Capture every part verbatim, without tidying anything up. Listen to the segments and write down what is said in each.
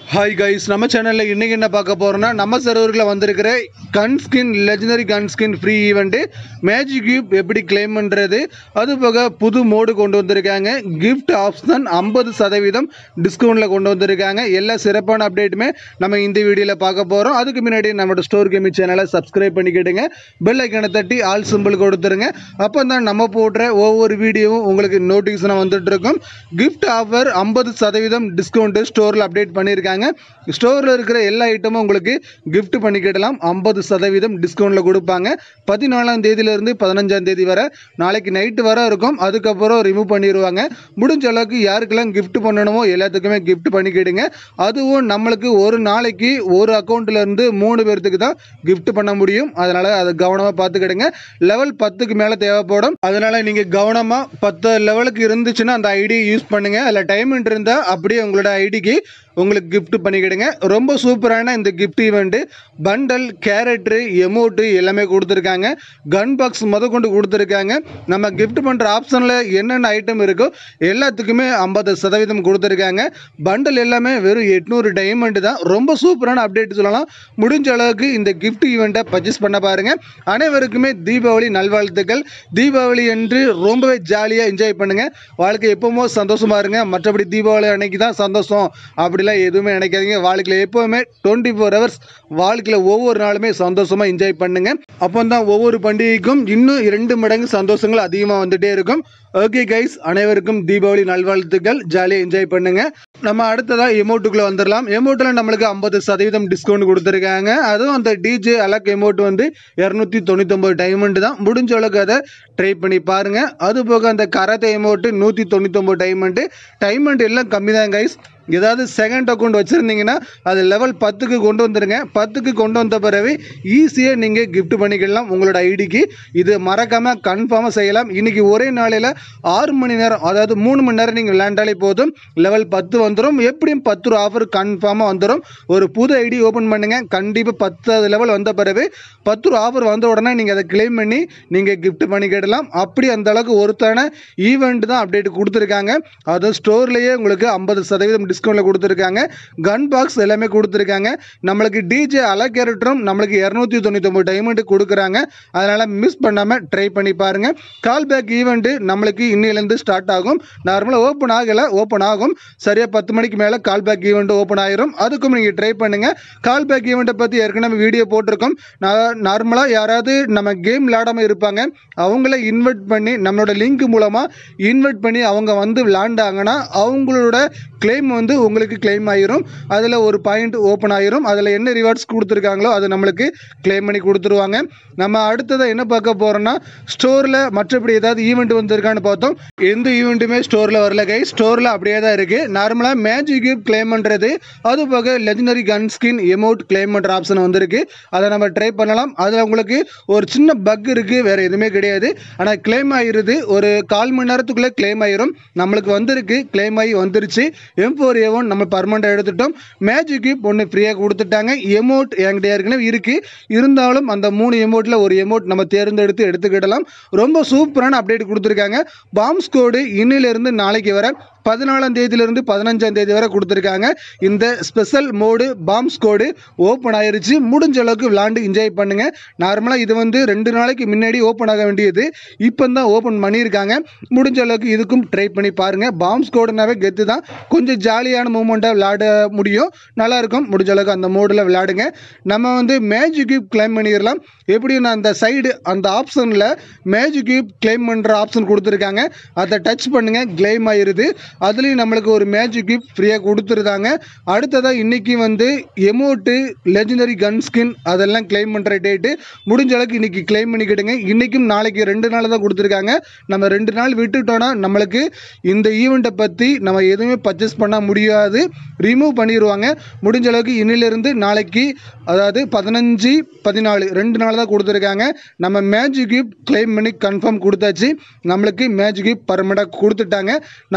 High guys நம்ம சேனல்ல இன்னைக்கு என்ன பார்க்க போறோம்னா நம்ம சர்வர்ல வந்திருக்கிற gun skin legendary gun skin free event magic cube எப்படி க்ளைம் பண்றது அது போக புது மோட் கொண்டு வந்திருக்காங்க gift ஆப்ஷன் ஐம்பது சதவீதம் டிஸ்கவுண்ட்ல கொண்டு வந்திருக்காங்க எல்லா சிறப்பான அப்டேட்டுமே நம்ம இந்த வீடியோல பார்க்க போறோம் அதுக்கு முன்னாடி நம்ம ஸ்டோர் கேமிங் சேனலை சப்ஸ்கிரைப் பண்ணிக்கிடுங்க பெல் ஐகானை தட்டி ஆல் சிம்பிள் கொடுத்துருங்க அப்பதான் நம்ம போடுற ஒவ்வொரு வீடியோவும் உங்களுக்கு நோட்டிஃபிகேஷன் வந்துட்டு இருக்கும் gift ஆஃபர் ஐம்பது சதவீதம் டிஸ்கவுண்ட் ஸ்டோர்ல அப்டேட் பண்ணிருக்காங்க ஸ்டோர்ல இருக்கிற எல்லா ஐட்டமும் உங்களுக்கு gift பண்ணிக்கிடலாம் ஐம்பது சதவீதம் டிஸ்கவுண்ட்ல கொடுப்பாங்க பதினாலாம் தேதியில இருந்து பதினைந்தாம் தேதி வரை நாளைக்கு நைட் வரை இருக்கும் அதுக்கு அப்புறம் ரிமூவ் பண்ணிடுவாங்க முடிஞ்ச அளவுக்கு யாருக்கெல்லாம் gift பண்ணணுமோ எல்லாத்துக்குமே gift பண்ணிக்கிடுங்க அதுவும் நம்மளுக்கு ஒரு நாளைக்கு ஒரு அக்கவுண்ட்ல இருந்து மூணு பேருக்கு தான் gift பண்ண முடியும் அதனால அதை கவனமா பார்த்துக்கிடுங்க லெவல் பத்துக்கு மேல தேவைப்படும் அதனால நீங்க கவனமா பத்து லெவலுக்கு இருந்துச்சுன்னா அந்த ஐடி யூஸ் பண்ணுங்க இல்ல டைம் இருந்தா அப்படியே உங்களோட ஐடிக்கு உங்களுக்கு gift பண்ணிக்கிடுங்க ரொம்ப சூப்பரான இந்த gift event bundle character emote எல்லாமே கொடுத்திருக்காங்க கன் பாக்ஸ் முதற்கொண்டு கொடுத்திருக்காங்க நம்ம gift பண்ற ஆப்ஷன்ல என்னென்ன ஐட்டம் இருக்கோ எல்லாத்துக்குமே ஐம்பது சதவீதம் கொடுத்திருக்காங்க பண்டல் எல்லாமே வெறும் எட்நூறு டைமண்ட் தான் ரொம்ப சூப்பரான அப்டேட் சொல்லலாம் முடிஞ்ச அளவுக்கு இந்த gift ஈவென்ட்டை பர்ச்சேஸ் பண்ண பாருங்க அனைவருக்குமே தீபாவளி நல்வாழ்த்துக்கள் தீபாவளி என்று ரொம்பவே ஜாலியா என்ஜாய் பண்ணுங்க வாழ்க்கை எப்பவும் சந்தோஷமா இருங்க மற்றபடி தீபாவளி அன்னைக்கு தான் சந்தோஷம் அப்படி எதுவுமே நினைக்காதீங்க வாழ்க்கையில் எப்பவுமே டுவெண்ட்டி ஃபோர் ஹவர்ஸ் வாழ்க்கையில் ஒவ்வொரு நாளுமே சந்தோஷமா என்ஜாய் பண்ணுங்க அப்போ தான் ஒவ்வொரு பண்டிகைக்கும் இன்னும் இரண்டு மடங்கு சந்தோஷங்கள் அதிகமாக வந்துட்டே இருக்கும் ஓகே கைஸ் அனைவருக்கும் தீபாவளி நல்வாழ்த்துக்கள் ஜாலியாக என்ஜாய் பண்ணுங்க நம்ம அடுத்ததாக எமோட்டுக்குள்ள வந்துடலாம் எமோட்டில் நம்மளுக்கு ஐம்பது சதவீதம் டிஸ்கவுண்ட் கொடுத்துருக்காங்க அதுவும் அந்த டிஜே அலக் எமோட் வந்து இரநூத்தி தொண்ணூத்தி ஒன்பது டைமண்ட் தான் முடிஞ்ச அளவுக்கு அதை ட்ரை பண்ணி பாருங்க அது போக அந்த கராத்தே எமோட்டு நூற்றி தொண்ணூத்தி ஒன்பது டைமண்ட் டைமண்ட் எல்லாம் கம்மி தான் கைஸ் ஏதாவது செகண்ட் அக்கௌண்ட் வச்சுருந்தீங்கன்னா அது லெவல் பத்துக்கு கொண்டு வந்துடுங்க பத்துக்கு கொண்டு வந்த பிறகு ஈஸியாக நீங்கள் gift பண்ணிக்கலாம் உங்களோட ஐடிக்கு இது மறக்காமல் கன்ஃபார்மாக செய்யலாம் இன்றைக்கி ஒரே நாளையில் ஆறு மணி நேரம் அதாவது மூணு மணி நேரம் நீங்கள் விளையாண்டாலே போதும் லெவல் பத்து வந்துடும் எப்படியும் பத்து ரூபா ஆஃபர் கன்ஃபார்மாக வந்துடும் ஒரு புது ஐடி ஓப்பன் பண்ணுங்கள் கண்டிப்பாக பத்தாவது லெவல் வந்த பிறகு பத்து ரூபா ஆஃபர் வந்த உடனே நீங்கள் அதை கிளைம் பண்ணி நீங்கள் gift பண்ணிக்கிடலாம் அப்படி அந்த அளவுக்கு ஒருத்தான ஈவெண்ட் தான் அப்டேட் கொடுத்துருக்காங்க அதுவும் ஸ்டோர்லேயே உங்களுக்கு ஐம்பது சதவீதம் டிஸ்கவுண்ட்ல கொடுத்துருக்காங்க கன் பாக்ஸ் எல்லாமே கொடுத்துருக்காங்க நம்மளுக்கு டிஜே அல கேரக்டரும் நம்மளுக்கு இருநூத்தி தொண்ணூத்தி ஒன்பது டைமண்ட் கொடுக்குறாங்க அதனால மிஸ் பண்ணாம ட்ரை பண்ணி பாருங்க கால் பேக் ஈவெண்ட் நம்மளுக்கு இன்னிலிருந்து ஸ்டார்ட் ஆகும் நார்மலா ஓப்பன் ஆகல ஓப்பன் ஆகும் சரியா பத்து மணிக்கு மேல கால் பேக் ஈவெண்ட் ஓப்பன் ஆயிரும் அதுக்கும் நீங்க ட்ரை பண்ணுங்க கால் பேக் ஈவெண்ட்டை பத்தி ஏற்கனவே வீடியோ போட்டிருக்கோம் நார்மலா யாராவது நம்ம கேம் விளையாடாம இருப்பாங்க அவங்கள இன்வைட் பண்ணி நம்மளோட லிங்க் மூலமா இன்வைட் பண்ணி அவங்க வந்து விளையாண்டாங்கன்னா அவங்களோட கிளைம் வந்து உங்களுக்கு கிளைம் ஆயிரும் அதில் ஒரு பாயிண்ட் ஓப்பன் ஆயிரும் அதில் என்ன ரிவார்ட்ஸ் கொடுத்துருக்காங்களோ அது நம்மளுக்கு கிளைம் பண்ணி கொடுத்துருவாங்க நம்ம அடுத்ததாக என்ன பார்க்க போகிறோம்னா ஸ்டோரில் மற்றபடி ஏதாவது ஈவெண்ட் வந்திருக்கான்னு பார்த்தோம் எந்த ஈவெண்ட்டுமே ஸ்டோரில் வரல கை ஸ்டோரில் அப்படியே தான் இருக்குது நார்மலாக மேஜிக் கியூப் கிளைம் பண்ணுறது அது போக legendary gun skin emote claim பண்ணுற ஆப்ஷன் வந்திருக்கு அதை நம்ம ட்ரை பண்ணலாம் அதில் உங்களுக்கு ஒரு சின்ன பக் இருக்குது வேறு எதுவுமே கிடையாது ஆனால் கிளைம் ஆகிருது ஒரு கால் மணி நேரத்துக்குள்ளே கிளைம் ஆயிரும் நம்மளுக்கு வந்திருக்கு கிளைம் ஆகி வந்துருச்சு எம் ஃபோர் ஏ ஒன் நம்ம பர்மனெண்ட் எடுத்துட்டோம் மேஜிக் கியூப் ஒன்று ஃப்ரீயாக கொடுத்துட்டாங்க எமோட் என்கிட்ட ஏற்கனவே இருக்குது இருந்தாலும் அந்த மூணு எமோட்டில் ஒரு எமோட் நம்ம தேர்ந்தெடுத்து எடுத்துக்கிடலாம் ரொம்ப சூப்பரான அப்டேட் கொடுத்துருக்காங்க பாம்ஸ் கோடு இன்னிலிருந்து நாளைக்கு வர பதினாலாம் தேதியிலிருந்து பதினஞ்சாம் தேதி வரை கொடுத்துருக்காங்க இந்த ஸ்பெஷல் மோடு பாம்ஸ் கோடு ஓப்பன் ஆயிருச்சு முடிஞ்ச அளவுக்கு விளாண்டு என்ஜாய் பண்ணுங்க நார்மலாக இது வந்து ரெண்டு நாளைக்கு முன்னாடி ஓப்பன் ஆக வேண்டியது இப்போ தான் ஓப்பன் பண்ணியிருக்காங்க முடிஞ்ச அளவுக்கு இதுக்கும் ட்ரை பண்ணி பாருங்க பாம்ஸ் கோடுனாவே கெத்து தான் கொஞ்சம் ஜாலியான மூமெண்ட்டாக விளையாட முடியும் நல்லாயிருக்கும் முடிஞ்ச அளவுக்கு அந்த மோடில் விளையாடுங்க நம்ம வந்து மேஜிக் கியூப் கிளைம் பண்ணிடலாம் எப்படின்னா அந்த சைடு அந்த ஆப்ஷனில் மேஜிக் கியூப் கிளைம் பண்ணுற ஆப்ஷன் கொடுத்துருக்காங்க அதை டச் பண்ணுங்க கிளைம் ஆயிருது அதுலேயும் நம்மளுக்கு ஒரு மேஜிக் கியூப் ஃப்ரீயாக கொடுத்துருந்தாங்க அடுத்ததாக இன்றைக்கி வந்து எமோட்டு லெஜெண்டரி கன் ஸ்கின் அதெல்லாம் கிளைம் பண்ணுற டேட்டு முடிஞ்ச அளவுக்கு இன்றைக்கி கிளைம் பண்ணிக்கிட்டுங்க இன்றைக்கும் நாளைக்கு ரெண்டு நாள் தான் கொடுத்துருக்காங்க நம்ம ரெண்டு நாள் விட்டுட்டோன்னா நம்மளுக்கு இந்த ஈவெண்ட்டை பற்றி நம்ம எதுவுமே பர்ச்சேஸ் பண்ண முடியாது ரிமூவ் பண்ணிடுவாங்க முடிஞ்ச அளவுக்கு இன்னிலிருந்து நாளைக்கு அதாவது பதினஞ்சு பதினாலு ரெண்டு நாள் தான் கொடுத்துருக்காங்க நம்ம மேஜிக் கியூப் கிளைம் பண்ணி கன்ஃபார்ம் கொடுத்தாச்சு நம்மளுக்கு மேஜிக் கியூப் பர்மனெண்ட்டாக கொடுத்துட்டாங்க நம்ம அடுத்த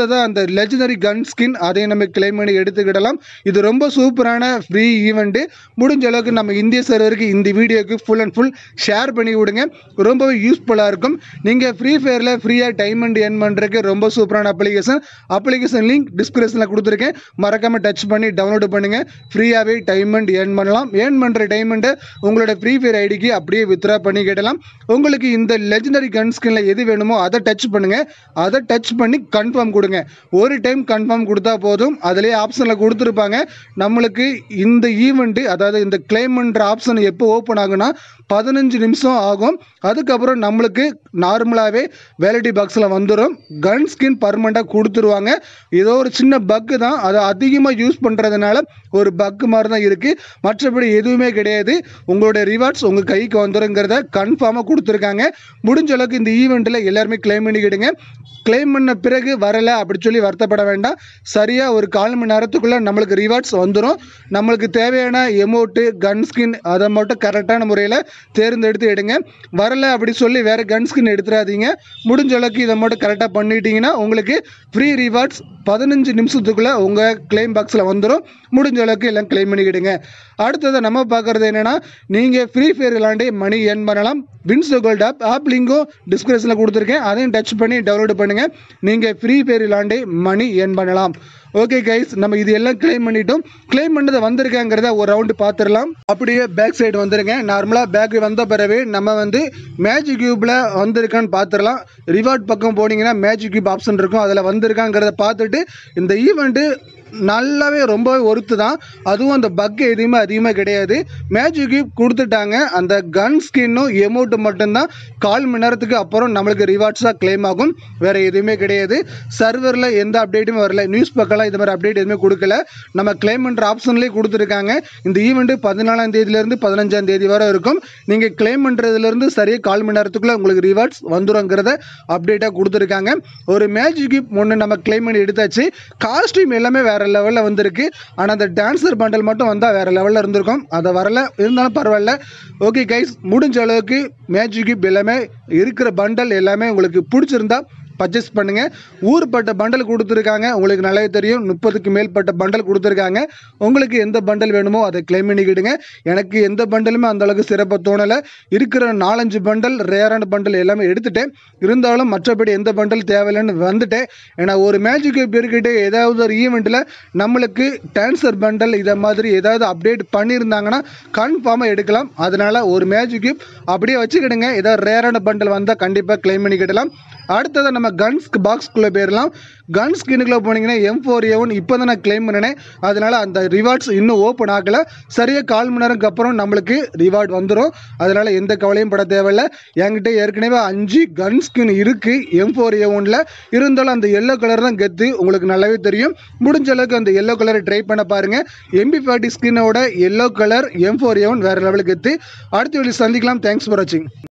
அடுத்ததாக அந்த லெஜனரி கன் ஸ்கின் அதை நம்ம கிளைம் பண்ணி எடுத்துக்கிடலாம். இது ரொம்ப சூப்பரான ஃப்ரீ ஈவெண்ட்டு. முடிஞ்ச அளவுக்கு நம்ம இந்திய சர்வருக்கு இந்த வீடியோக்கு ஃபுல் அண்ட் ஃபுல் ஷேர் பண்ணி விடுங்க, ரொம்பவே யூஸ்ஃபுல்லாக இருக்கும். நீங்கள் ஃப்ரீ ஃபயரில் ஃப்ரீயாக டைமண்ட் ஏர்ன் பண்ணுறதுக்கு ரொம்ப சூப்பரான அப்ளிகேஷன் அப்ளிகேஷன் லிங்க் டிஸ்கிரிப்ஷனில் கொடுத்துருக்கேன். மறக்காமல் டச் பண்ணி டவுன்லோட் பண்ணுங்கள். ஃப்ரீயாகவே டைமண்ட் ஏர்ன் பண்ணலாம். ஏர்ன் பண்ணுற டைமண்ட்டை உங்களோட ஃப்ரீ ஃபயர் ஐடிக்கு அப்படியே வித்ரா பண்ணி கேட்டலாம். உங்களுக்கு இந்த லெஜனரி கன் ஸ்கின்ல எது வேணுமோ அதை டச் பண்ணுங்கள். அதை டச் பண்ணி கன்ஃபார்ம் கொடுங்க. ஒரு டைம் கன்ஃபார்ம் கொடுத்தா போதும். அதிலே ஆப்ஷனில் கொடுத்துருப்பாங்க நம்மளுக்கு இந்த ஈவெண்ட்டு, அதாவது இந்த கிளைம் பண்ணுற ஆப்ஷன் எப்போ ஓப்பன் ஆகுனா பதினஞ்சு நிமிஷம் ஆகும். அதுக்கப்புறம் நம்மளுக்கு நார்மலாகவே வேலிட்டி பாக்ஸில் வந்துடும். கன் ஸ்கின் பர்மனெண்ட்டாக கொடுத்துருவாங்க. ஏதோ ஒரு சின்ன பக்கு தான், அதை அதிகமாக யூஸ் பண்ணுறதுனால ஒரு பக்கு மாதிரி தான் இருக்குது. மற்றபடி எதுவுமே கிடையாது. உங்களோட ரிவார்ட்ஸ் உங்கள் கைக்கு வந்துடுங்கிறத கன்ஃபார்மாக கொடுத்துருக்காங்க. முடிஞ்ச அளவுக்கு இந்த ஈவெண்ட்டில் எல்லாருமே கிளைம் பண்ணிக்கிடுங்க. கிளைம் பண்ண பிறகு வரலை அப்படி சொல்லி வருத்தப்பட வேண்டாம். சரியாக ஒரு கால் மணி நேரத்துக்குள்ளே நம்மளுக்கு ரிவார்ட்ஸ் வந்துடும். நம்மளுக்கு தேவையான எமௌண்ட்டு கன் ஸ்கின் அதை மட்டும் கரெக்டான முறையில் தேர்ந்தெடுத்து எடுங்க. வரலை அப்படி சொல்லி வேறு கன் ஸ்கின் எடுத்துடாதீங்க. முடிஞ்ச அளவுக்கு இதை மட்டும் கரெக்டாக பண்ணிட்டீங்கன்னா உங்களுக்கு ஃப்ரீ ரிவார்ட்ஸ் பதினஞ்சு நிமிஷத்துக்குள்ளே உங்கள் கிளைம் பாக்ஸில் வந்துடும். முடிஞ்ச அளவுக்கு எல்லாம் கிளைம் பண்ணிக்கிடுங்க. அடுத்தது நம்ம பார்க்குறது என்னென்னா, நீங்கள் ஃப்ரீ ஃபயர் விளாண்டு மணி ஏர்ன் பண்ணலாம். வின்ஸ் கோல்ட் ஆப் ஆப் லிங்கும் டிஸ்கிரிப்ஷனில் கொடுத்துருக்கேன். அதையும் டச் பண்ணி டவுன்லோட் பண்ணுங்கள். நீங்கள் ஃப்ரீ ஃபயர் விளாண்டு மணி ஏர்ன் பண்ணலாம். ஓகே கைஸ், நம்ம இது எல்லாம் கிளைம் பண்ணிட்டோம். கிளைம் பண்ணது வந்திருக்காங்கிறத ஒரு ரவுண்டு பார்த்துடலாம். அப்படியே பேக் சைடு வந்துருங்க. நார்மலாக பேக் வந்த பிறகு நம்ம வந்து மேஜிக் கியூப்பில் வந்திருக்கான்னு பார்த்துடலாம். ரிவார்ட் பக்கம் போனீங்கன்னா மேஜிக் கியூப் ஆப்ஷன் இருக்கும். அதில் வந்திருக்காங்கிறத பார்த்துட்டு இந்த ஈவெண்ட்டு நல்லாவே ரொம்பவே ஒர்த்து தான். அதுவும் அந்த பக்கு எதுவுமே அதிகமாக கிடையாது. மேஜிக் கியூப் கொடுத்துட்டாங்க. அந்த கன் ஸ்கின்னும் எமௌண்ட்டு மட்டும்தான் கால் மணி நேரத்துக்கு அப்புறம் நம்மளுக்கு ரிவார்ட்ஸாக கிளைம் ஆகும். வேறு எதுவுமே கிடையாது. சர்வரில் எந்த அப்டேட்டுமே வரல. நியூஸ் பக்கம்லாம் இது மாதிரி அப்டேட் எதுவுமே கொடுக்கல. நம்ம கிளைம் பண்ணுற ஆப்ஷன்லேயே கொடுத்துருக்காங்க. இந்த ஈவெண்ட்டு பதினாலாம் தேதியிலேருந்து பதினஞ்சாம் தேதி வரை இருக்கும். நீங்கள் கிளைம் பண்ணுறதுலேருந்து சரியாக கால் மணி நேரத்துக்குள்ளே உங்களுக்கு ரிவார்ட்ஸ் வந்துடுங்கிறத அப்டேட்டாக கொடுத்துருக்காங்க. ஒரு மேஜிக் கியூப் ஒன்று நம்ம கிளைம் பண்ணி எடுத்தாச்சு. காஸ்டியூம் எல்லாமே வேறு லெவலில் வந்திருக்கு. ஆனால் அந்த டான்ஸர் பண்டல் மட்டும் வந்தால் வேறு லெவலில் இருந்திருக்கும். அதை வரல, இருந்தாலும் பரவாயில்ல. ஓகே கைஸ், முடிஞ்ச அளவுக்கு மேஜிக் கியூப் எல்லாமே இருக்கிற பண்டல் எல்லாமே உங்களுக்கு பிடிச்சிருந்தா பர்ச்சேஸ் பண்ணுங்கள். ஊர்பட்ட பண்டல் கொடுத்துருக்காங்க. உங்களுக்கு நல்லாவே தெரியும், முப்பதுக்கு மேற்பட்ட பண்டல் கொடுத்துருக்காங்க. உங்களுக்கு எந்த பண்டல் வேணுமோ அதை கிளைம் பண்ணிக்கிடுங்க. எனக்கு எந்த பண்டலுமே அந்தளவுக்கு சிறப்பாக தோணலை. இருக்கிற நாலஞ்சு பண்டல் ரேரான பண்டல் எல்லாமே எடுத்துட்டேன். இருந்தாலும் மற்றபடி எந்த பண்டல் தேவையில்லைன்னு வந்துட்டேன். ஏன்னா ஒரு மேஜிக் கியூப் இருக்கிட்டே ஏதாவது ஒரு ஈவெண்ட்டில் நம்மளுக்கு டான்ஸர் பண்டல் இதை மாதிரி ஏதாவது அப்டேட் பண்ணியிருந்தாங்கன்னா கன்ஃபார்மாக எடுக்கலாம். அதனால் ஒரு மேஜிக் கியூப் அப்படியே வச்சுக்கிடுங்க. ஏதாவது ரேரான பண்டல் வந்தால் கண்டிப்பாக கிளைம் பண்ணிக்கிடலாம். அடுத்தது நம்ம கன்ஸ் பாக்ஸ்குள்ளே போயிடலாம். கன் ஸ்கின்னுக்குள்ளே போனீங்கன்னா எம் ஃபோர் ஏ ஒன் இப்போ தான் நான் கிளைம் பண்ணினேன். அதனால் அந்த ரிவார்ட்ஸ் இன்னும் ஓப்பன் ஆகலை. சரியாக கால் மணி நேரத்துக்கு அப்புறம் நம்மளுக்கு ரிவார்ட் வந்துடும். அதனால் எந்த கவலையும் பட தேவையில்லை. என்கிட்ட ஏற்கனவே அஞ்சு கன் ஸ்கின் இருக்குது எம் ஃபோர் ஏ ஒனில். இருந்தாலும் அந்த எல்லோ கலர் தான் கெத்து, உங்களுக்கு நல்லாவே தெரியும். முடிஞ்ச அளவுக்கு அந்த எல்லோ கலரை ட்ரை பண்ண பாருங்கள். எம்பி ஃபார்ட்டி ஸ்கின்னோட yellow colour M four A one வேறு லெவலுக்கு கெத்து. அடுத்த வீடியோ சந்திக்கலாம். தேங்க்ஸ் ஃபார் வாட்சிங்.